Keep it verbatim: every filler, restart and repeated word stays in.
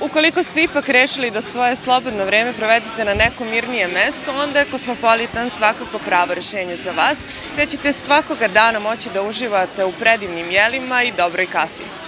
Ukoliko ste ipak rešili da svoje slobodno vreme provedete na nekom mirnijem mestu, onda je Kosmopolitan svakako pravo rešenje za vas, te ćete svakoga dana moći da uživate u predivnim jelima i dobroj kafi.